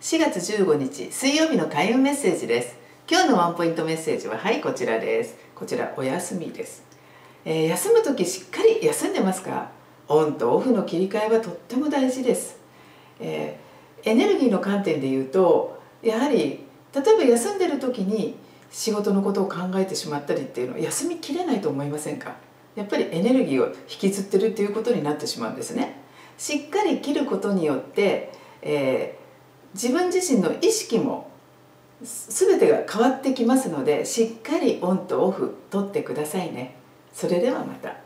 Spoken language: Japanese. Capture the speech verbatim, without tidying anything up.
しがつじゅうごにち水曜日の開運メッセージです。今日のワンポイントメッセージははいこちらです。こちらお休みです、えー、休む時しっかり休んでますか？オンとオフの切り替えはとっても大事です、えー、エネルギーの観点で言うとやはり例えば休んでる時に仕事のことを考えてしまったりっていうのは休みきれないと思いませんか？やっぱりエネルギーを引きずってるっていうことになってしまうんですね。しっかり切ることによって、えー自分自身の意識も全てが変わってきますので、しっかりオンとオフ取ってくださいね。それではまた。